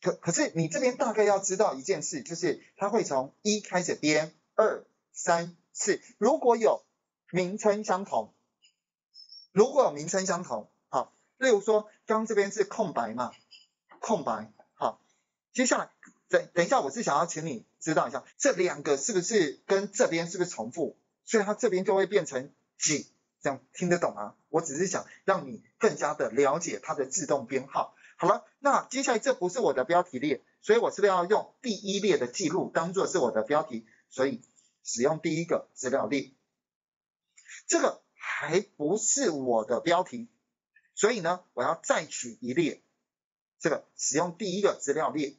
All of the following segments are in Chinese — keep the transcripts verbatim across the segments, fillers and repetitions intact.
可可是你这边大概要知道一件事，就是它会从一开始编，二、三、四，如果有名称相同，如果有名称相同，好，例如说刚刚这边是空白嘛，空白，好，接下来等等一下，我是想要请你知道一下，这两个是不是跟这边是不是重复？所以它这边就会变成几，这样听得懂吗？我只是想让你更加的了解它的自动编号。好了，那接下来这不是我的标题列，所以我是不是要用第一列的记录当做是我的标题？所以使用第一个资料列，这个还不是我的标题，所以呢，我要再取一列，这个使用第一个资料列，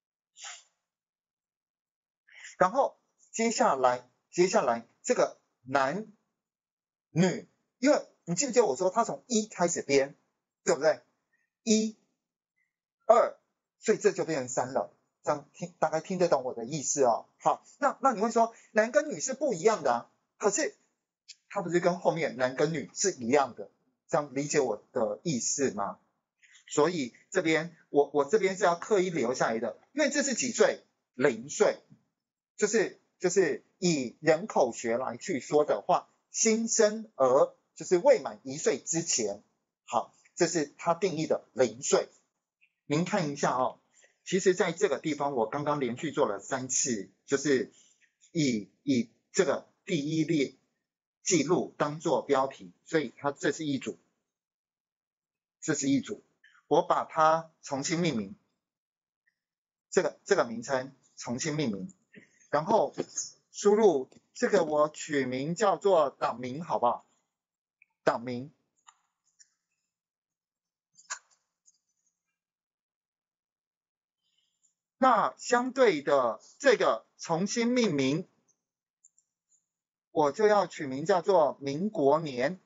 然后接下来接下来这个男女，因为你记不记得我说它从一开始编，对不对？一二，所以这就变成三了，这样听大概听得懂我的意思哦。好，那那你会说男跟女是不一样的啊，可是它不是跟后面男跟女是一样的，这样理解我的意思吗？所以这边我我这边是要刻意留下来的，因为这是几岁？零岁，就是就是以人口学来去说的话，新生儿就是未满一岁之前，好，这是它定义的零岁。您看一下哦，其实在这个地方我刚刚连续做了三次，就是以以这个第一列记录当做标题，所以它这是一组，这是一组，我把它重新命名，这个这个名称重新命名，然后输入这个我取名叫做党名，好不好？党名。那相对的这个重新命名，我就要取名叫做民国年。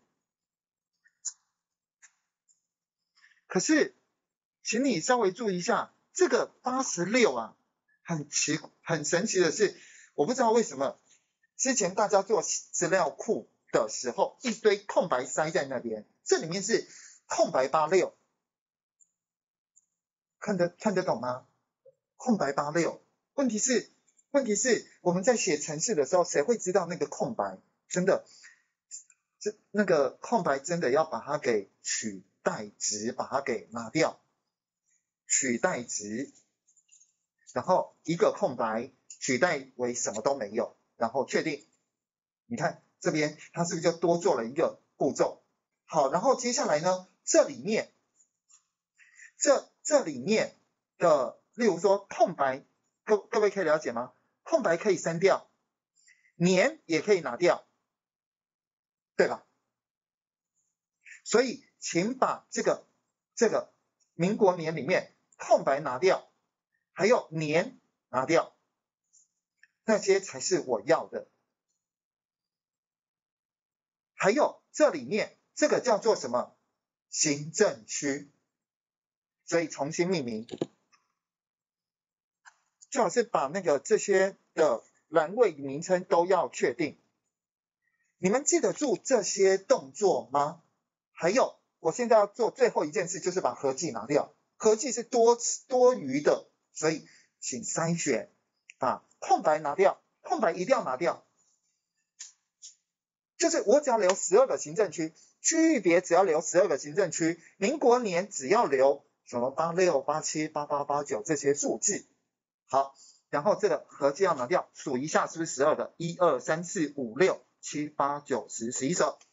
可是请你稍微注意一下，这个八十六啊，很奇很神奇的是，我不知道为什么之前大家做资料库的时候，一堆空白塞在那边，这里面是空白八六，看得看得懂吗？空白八六，问题是问题是我们在写程式的时候，谁会知道那个空白？真的，这那个空白真的要把它给取代值，把它给拿掉，取代值，然后一个空白取代为什么都没有，然后确定。你看这边它是不是就多做了一个步骤？好，然后接下来呢，这里面这这里面的，例如说空白，各各位可以了解吗？空白可以删掉，年也可以拿掉，对吧？所以请把这个这个民国年里面空白拿掉，还有年拿掉，那些才是我要的。还有这里面这个叫做什么？行政区，所以重新命名，最好是把那个这些的栏位名称都要确定。你们记得住这些动作吗？还有，我现在要做最后一件事，就是把合计拿掉。合计是多多余的，所以请筛选，把空白拿掉，空白一定要拿掉。就是我只要留十二个行政区，区域别只要留十二个行政区，民国年只要留什么八六、八七、八八、八九这些数字。好，然后这个合计要拿掉，数一下是不是十二个？一二三四五六七八九十十一十二。